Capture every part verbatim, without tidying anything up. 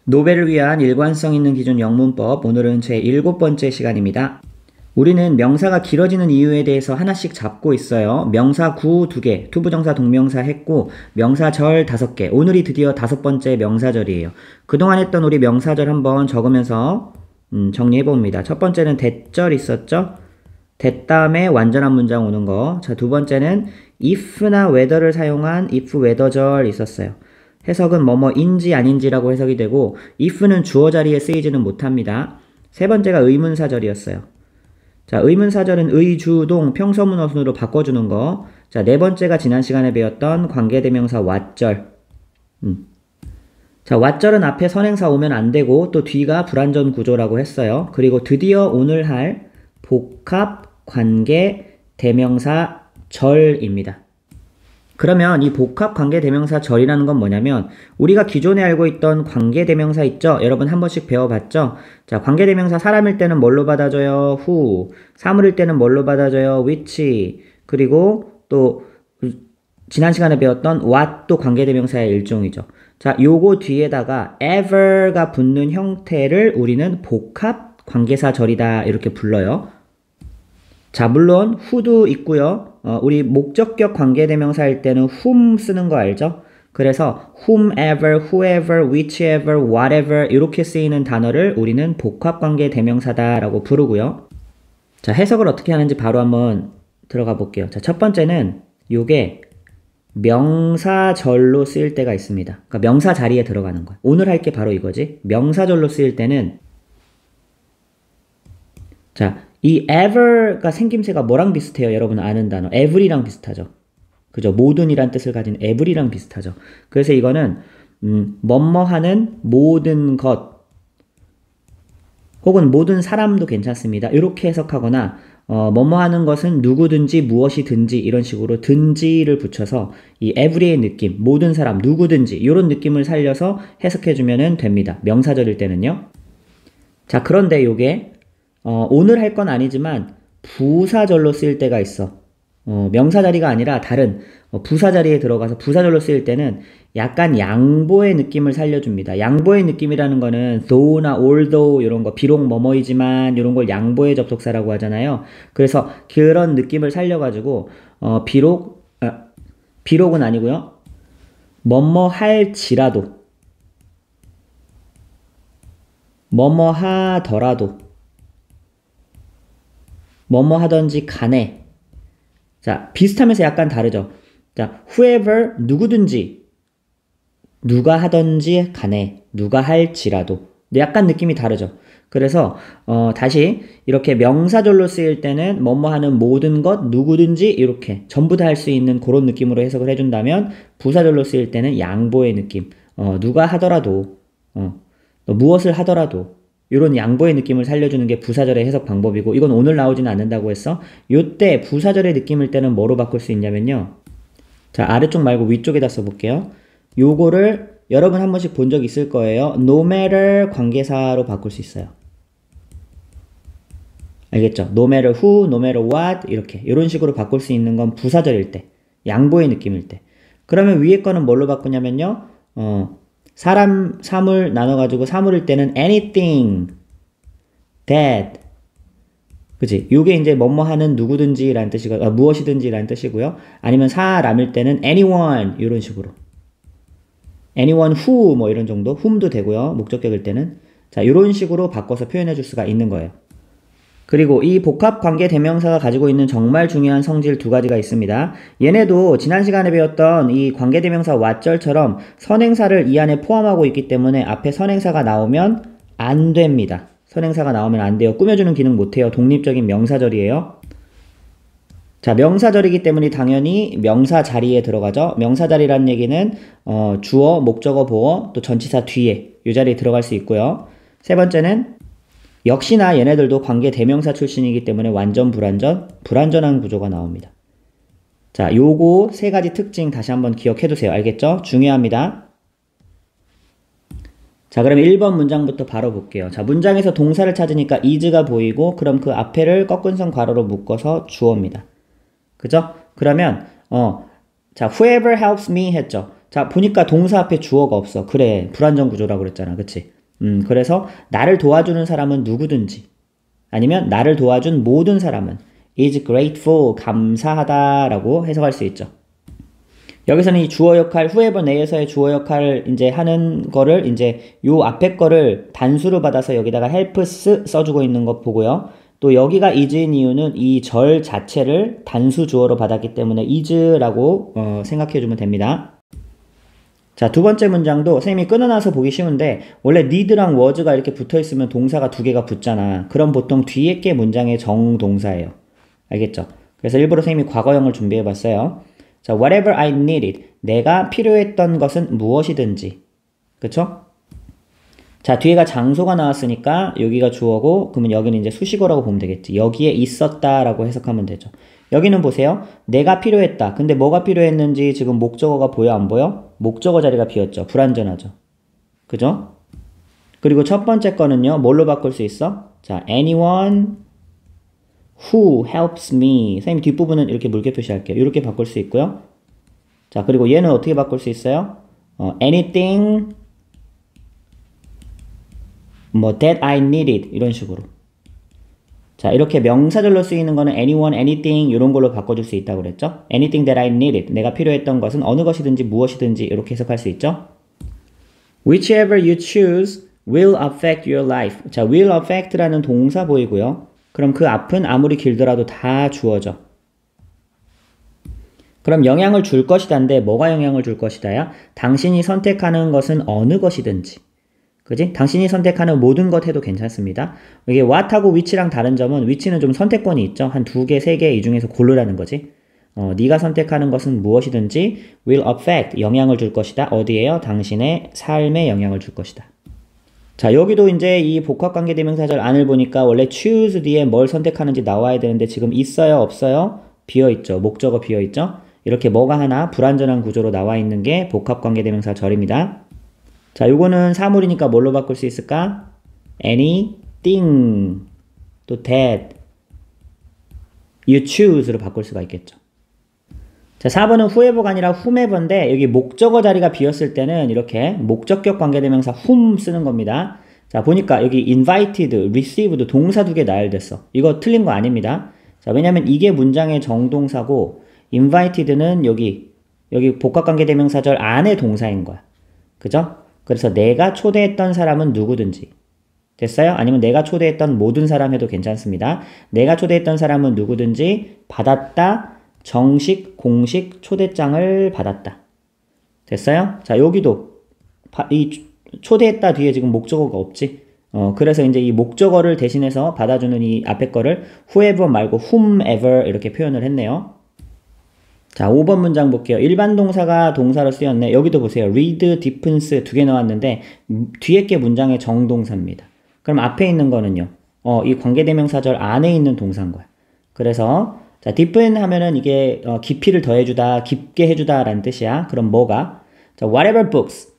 노벨을 위한 일관성 있는 기준 영문법, 오늘은 제일곱 번째 시간입니다. 우리는 명사가 길어지는 이유에 대해서 하나씩 잡고 있어요. 명사 구 두 개, 투부정사 동명사 했고 명사절 다섯 개, 오늘이 드디어 다섯 번째 명사절이에요. 그동안 했던 우리 명사절 한번 적으면서 음, 정리해봅니다. 첫 번째는 대절 있었죠? 대 다음에 완전한 문장 오는 거. 자, 두 번째는 if나 whether를 사용한 if whether절 있었어요. 해석은 뭐뭐인지 아닌지라고 해석이 되고 if는 주어 자리에 쓰이지는 못합니다. 세 번째가 의문사절이었어요. 자, 의문사절은 의주동 평서문어순으로 바꿔주는 거. 자, 네 번째가 지난 시간에 배웠던 관계대명사 what절. 음. 자, what절은 앞에 선행사 오면 안 되고 또 뒤가 불완전 구조라고 했어요. 그리고 드디어 오늘 할 복합 관계 대명사 절입니다. 그러면 이 복합 관계 대명사 절이라는 건 뭐냐면 우리가 기존에 알고 있던 관계 대명사 있죠? 여러분 한 번씩 배워봤죠? 자, 관계 대명사 사람일 때는 뭘로 받아줘요? who. 사물일 때는 뭘로 받아줘요? which. 그리고 또 지난 시간에 배웠던 what도 관계 대명사의 일종이죠. 자, 요거 뒤에다가 ever가 붙는 형태를 우리는 복합 관계사 절이다 이렇게 불러요. 자, 물론 who도 있고요. 어, 우리 목적격 관계대명사일 때는 whom 쓰는 거 알죠? 그래서 whomever, whoever, whichever, whatever 이렇게 쓰이는 단어를 우리는 복합관계대명사다 라고 부르고요. 자, 해석을 어떻게 하는지 바로 한번 들어가 볼게요. 자, 첫 번째는 요게 명사절로 쓰일 때가 있습니다. 그러니까 명사 자리에 들어가는 거야. 오늘 할 게 바로 이거지. 명사절로 쓰일 때는 자, 이 ever가 생김새가 뭐랑 비슷해요? 여러분 아는 단어. every랑 비슷하죠. 그죠? 모든이란 뜻을 가진 every랑 비슷하죠. 그래서 이거는 음, 뭐뭐하는 모든 것 혹은 모든 사람도 괜찮습니다. 이렇게 해석하거나 어, 뭐뭐하는 것은 누구든지 무엇이든지 이런 식으로 든지를 붙여서 이 every의 느낌, 모든 사람, 누구든지 이런 느낌을 살려서 해석해주면 됩니다. 명사절일 때는요. 자, 그런데 요게 어, 오늘 할 건 아니지만 부사절로 쓰일 때가 있어. 어, 명사 자리가 아니라 다른 어, 부사 자리에 들어가서 부사절로 쓰일 때는 약간 양보의 느낌을 살려줍니다. 양보의 느낌이라는 거는 though나 although 이런 거 비록 뭐뭐이지만 이런 걸 양보의 접속사라고 하잖아요. 그래서 그런 느낌을 살려가지고 어, 비록 아, 비록은 아니고요. 뭐뭐 할지라도 뭐뭐 하더라도 뭐뭐 하던지 간에 자, 비슷하면서 약간 다르죠. 자, whoever 누구든지 누가 하던지 간에 누가 할지라도 약간 느낌이 다르죠. 그래서 어, 다시 이렇게 명사절로 쓰일 때는 뭐뭐 하는 모든 것 누구든지 이렇게 전부 다 할 수 있는 그런 느낌으로 해석을 해준다면 부사절로 쓰일 때는 양보의 느낌 어, 누가 하더라도 어, 무엇을 하더라도 이런 양보의 느낌을 살려주는 게 부사절의 해석 방법이고 이건 오늘 나오지는 않는다고 했어. 요때 부사절의 느낌일 때는 뭐로 바꿀 수 있냐면요. 자, 아래쪽 말고 위쪽에다 써볼게요. 요거를 여러분 한 번씩 본 적 있을 거예요. no matter 관계사로 바꿀 수 있어요. 알겠죠? no matter who, no matter what 이렇게 이런 식으로 바꿀 수 있는 건 부사절일 때, 양보의 느낌일 때. 그러면 위에 거는 뭘로 바꾸냐면요. 어, 사람, 사물 나눠가지고 사물일 때는 anything, that, 그치? 요게 이제 뭐뭐 하는 누구든지 라는 뜻이고, 아, 무엇이든지 라는 뜻이고요. 아니면 사람일 때는 anyone, 이런 식으로. anyone who, 뭐 이런 정도. whom도 되고요. 목적격일 때는. 자, 이런 식으로 바꿔서 표현해 줄 수가 있는 거예요. 그리고 이 복합관계 대명사가 가지고 있는 정말 중요한 성질 두 가지가 있습니다. 얘네도 지난 시간에 배웠던 이 관계대명사 what절처럼 선행사를 이 안에 포함하고 있기 때문에 앞에 선행사가 나오면 안 됩니다. 선행사가 나오면 안 돼요. 꾸며주는 기능 못해요. 독립적인 명사절이에요. 자, 명사절이기 때문에 당연히 명사 자리에 들어가죠. 명사 자리라는 얘기는 어, 주어, 목적어, 보어, 또 전치사 뒤에 이 자리에 들어갈 수 있고요. 세 번째는 역시나 얘네들도 관계 대명사 출신이기 때문에 완전 불완전, 불완전한 구조가 나옵니다. 자, 요거 세 가지 특징 다시 한번 기억해 두세요. 알겠죠? 중요합니다. 자, 그럼 일 번 문장부터 바로 볼게요. 자, 문장에서 동사를 찾으니까 is가 보이고 그럼 그 앞에를 꺾은선 괄호로 묶어서 주어입니다. 그죠? 그러면 어, 자, whoever helps me 했죠. 자, 보니까 동사 앞에 주어가 없어. 그래, 불완전 구조라고 그랬잖아. 그치? 음, 그래서 나를 도와주는 사람은 누구든지 아니면 나를 도와준 모든 사람은 is grateful, 감사하다라고 해석할 수 있죠. 여기서는 이 주어 역할, whoever 내에서의 주어 역할을 이제 하는 거를 이제 요 앞에 거를 단수로 받아서 여기다가 helps 써주고 있는 거 보고요. 또 여기가 is인 이유는 이 절 자체를 단수 주어로 받았기 때문에 is라고 어, 생각해주면 됩니다. 자, 두 번째 문장도 선생님이 끊어놔서 보기 쉬운데 원래 need랑 was가 이렇게 붙어있으면 동사가 두 개가 붙잖아. 그럼 보통 뒤에 게 문장의 정동사예요. 알겠죠? 그래서 일부러 선생님이 과거형을 준비해봤어요. 자, whatever I needed. 내가 필요했던 것은 무엇이든지. 그쵸? 자, 뒤에가 장소가 나왔으니까 여기가 주어고 그러면 여기는 이제 수식어라고 보면 되겠지. 여기에 있었다라고 해석하면 되죠. 여기는 보세요. 내가 필요했다. 근데 뭐가 필요했는지 지금 목적어가 보여 안 보여? 목적어 자리가 비었죠. 불완전하죠. 그죠? 그리고 첫 번째 거는요. 뭘로 바꿀 수 있어? 자, anyone who helps me. 선생님 뒷부분은 이렇게 물개 표시할게요. 이렇게 바꿀 수 있고요. 자, 그리고 얘는 어떻게 바꿀 수 있어요? 어, anything 뭐 that I needed 이런 식으로. 자, 이렇게 명사절로 쓰이는 거는 anyone, anything 이런 걸로 바꿔줄 수 있다고 그랬죠? anything that I needed. 내가 필요했던 것은 어느 것이든지 무엇이든지 이렇게 해석할 수 있죠? whichever you choose will affect your life. 자, will affect라는 동사 보이고요. 그럼 그 앞은 아무리 길더라도 다 주어져. 그럼 영향을 줄 것이다인데 뭐가 영향을 줄 것이다야? 당신이 선택하는 것은 어느 것이든지. 그지? 당신이 선택하는 모든 것 해도 괜찮습니다. 이게 what하고 which랑 다른 점은 which는 좀 선택권이 있죠. 한 두 개, 세 개 이 중에서 고르라는 거지. 어, 네가 선택하는 것은 무엇이든지 will affect, 영향을 줄 것이다. 어디에요? 당신의 삶에 영향을 줄 것이다. 자, 여기도 이제 이 복합관계대명사절 안을 보니까 원래 choose 뒤에 뭘 선택하는지 나와야 되는데 지금 있어요? 없어요? 비어있죠. 목적어 비어있죠. 이렇게 뭐가 하나 불완전한 구조로 나와 있는 게 복합관계대명사절입니다. 자, 요거는 사물이니까 뭘로 바꿀 수 있을까? anything, 또 that, you choose로 바꿀 수가 있겠죠. 자, 사 번은 whoever가 아니라 whomever인데 여기 목적어 자리가 비었을 때는 이렇게 목적격 관계대명사 whom 쓰는 겁니다. 자, 보니까 여기 invited, received 동사 두 개 나열됐어. 이거 틀린 거 아닙니다. 자, 왜냐면 이게 문장의 정동사고 invited는 여기 여기 복합관계대명사절 안에 동사인 거야. 그죠? 그래서 내가 초대했던 사람은 누구든지. 됐어요? 아니면 내가 초대했던 모든 사람 해도 괜찮습니다. 내가 초대했던 사람은 누구든지 받았다. 정식, 공식 초대장을 받았다. 됐어요? 자, 여기도 이 초대했다 뒤에 지금 목적어가 없지? 어, 그래서 이제 이 목적어를 대신해서 받아주는 이 앞에 거를 whoever 말고 whomever 이렇게 표현을 했네요. 자, 오 번 문장 볼게요. 일반 동사가 동사로 쓰였네. 여기도 보세요. read, deepens 두 개 나왔는데 뒤에 게 문장의 정동사입니다. 그럼 앞에 있는 거는요. 어, 이 관계대명사절 안에 있는 동사인 거야. 그래서 자, deepen 하면은 이게 어, 깊이를 더해주다, 깊게 해주다 라는 뜻이야. 그럼 뭐가? 자, whatever books.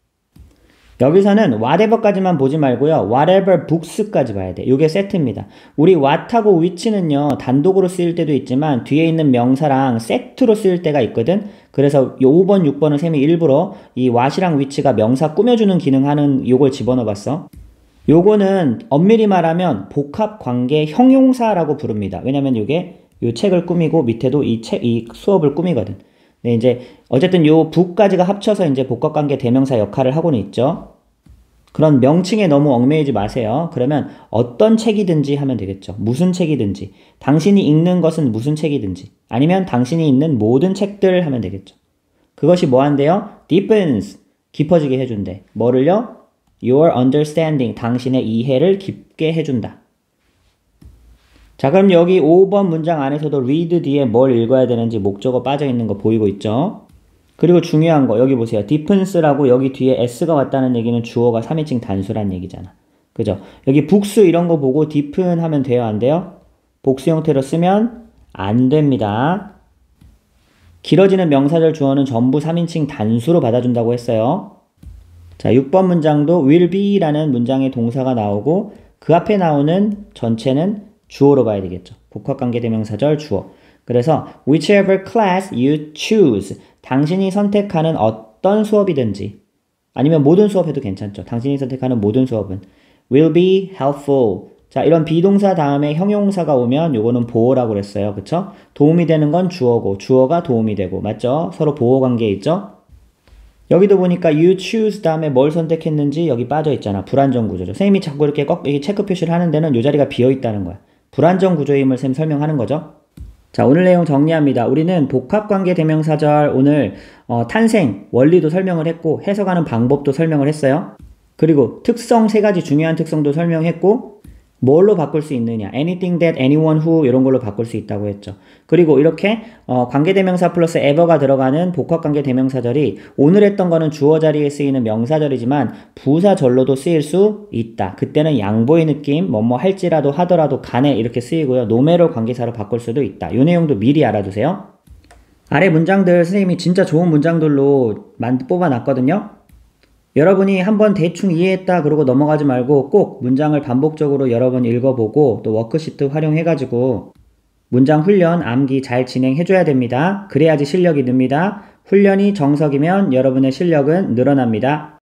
여기서는 whatever까지만 보지 말고요. whatever books까지 봐야 돼. 이게 세트입니다. 우리 what하고 which는요. 단독으로 쓰일 때도 있지만 뒤에 있는 명사랑 세트로 쓰일 때가 있거든. 그래서 이 오 번, 육 번은 쌤이 일부러 이 what이랑 which가 명사 꾸며주는 기능하는 요걸 집어넣어 봤어. 요거는 엄밀히 말하면 복합관계 형용사라고 부릅니다. 왜냐면 이게 요 책을 꾸미고 밑에도 이 책, 이 수업을 꾸미거든. 네, 이제 어쨌든 요 book까지가 합쳐서 이제 복합관계 대명사 역할을 하고는 있죠. 그런 명칭에 너무 얽매이지 마세요. 그러면 어떤 책이든지 하면 되겠죠. 무슨 책이든지. 당신이 읽는 것은 무슨 책이든지. 아니면 당신이 읽는 모든 책들 하면 되겠죠. 그것이 뭐 한대요? deepens. 깊어지게 해준대. 뭐를요? your understanding. 당신의 이해를 깊게 해준다. 자, 그럼 여기 오 번 문장 안에서도 read 뒤에 뭘 읽어야 되는지 목적어 빠져있는 거 보이고 있죠? 그리고 중요한 거 여기 보세요. deepens라고 여기 뒤에 s가 왔다는 얘기는 주어가 삼 인칭 단수란 얘기잖아. 그죠? 여기 복수 이런 거 보고 deepen 하면 돼요? 안 돼요? 복수 형태로 쓰면 안 됩니다. 길어지는 명사절 주어는 전부 삼 인칭 단수로 받아준다고 했어요. 자, 육 번 문장도 will be라는 문장의 동사가 나오고 그 앞에 나오는 전체는 주어로 봐야 되겠죠. 복합관계대명사절 주어. 그래서 whichever class you choose. 당신이 선택하는 어떤 수업이든지 아니면 모든 수업 해도 괜찮죠. 당신이 선택하는 모든 수업은 will be helpful. 자, 이런 비동사 다음에 형용사가 오면 요거는 보어라고 그랬어요. 그쵸? 도움이 되는 건 주어고 주어가 도움이 되고 맞죠? 서로 보어 관계에 있죠? 여기도 보니까 you choose 다음에 뭘 선택했는지 여기 빠져 있잖아. 불안정 구조죠. 선생님이 자꾸 이렇게 꼭 이 체크 표시를 하는 데는 요 자리가 비어 있다는 거야. 불안정 구조임을 쌤 설명하는 거죠. 자, 오늘 내용 정리합니다. 우리는 복합관계 대명사절 오늘 어, 탄생, 원리도 설명을 했고 해석하는 방법도 설명을 했어요. 그리고 특성 세 가지 중요한 특성도 설명했고 뭘로 바꿀 수 있느냐 anything that, anyone who 이런 걸로 바꿀 수 있다고 했죠. 그리고 이렇게 어, 관계대명사 플러스 ever가 들어가는 복합관계대명사절이 오늘 했던 거는 주어 자리에 쓰이는 명사절이지만 부사절로도 쓰일 수 있다. 그때는 양보의 느낌 뭐뭐 할지라도 하더라도 간에 이렇게 쓰이고요. 노매로 관계사로 바꿀 수도 있다. 이 내용도 미리 알아두세요. 아래 문장들 선생님이 진짜 좋은 문장들로 만 뽑아놨거든요. 여러분이 한번 대충 이해했다 그러고 넘어가지 말고 꼭 문장을 반복적으로 여러 번 읽어보고 또 워크시트 활용해가지고 문장 훈련, 암기 잘 진행해줘야 됩니다. 그래야지 실력이 늡니다. 훈련이 정석이면 여러분의 실력은 늘어납니다.